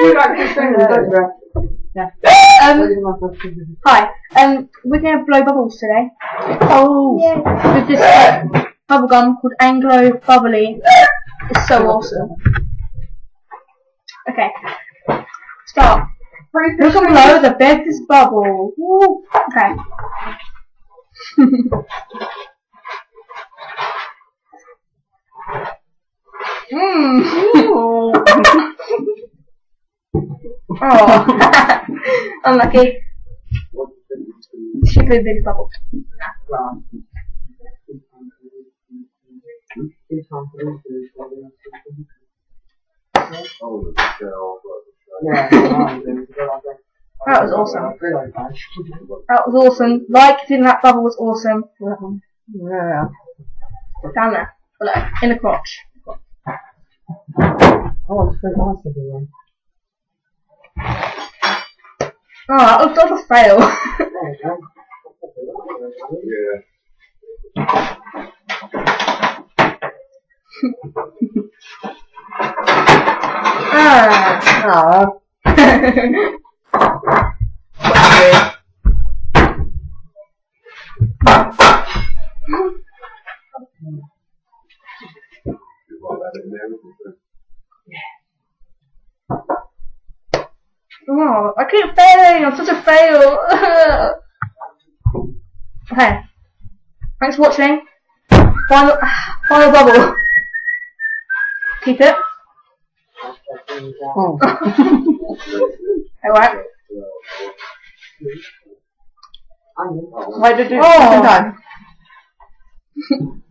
You like to sing, don't you? Yeah. Hi. We're going to blow bubbles today. Oh. Yeah. With this bubble gum called Anglo Bubbly. It's so awesome. Okay. Start. Look and blow the biggest bubble. Woo. Okay. Oh. Unlucky. Stupid big bubble. That was awesome. That was awesome. Like if you think that bubble was awesome. Yeah. Down there. Below. In the crotch. Oh, it's so nice to do one. Oh, that was not a fail. There you go. Ah. Oh, I keep failing. I'm such a fail. Okay. Thanks for watching. Final bubble. Keep it. Oh. Alright. Why did you? Oh.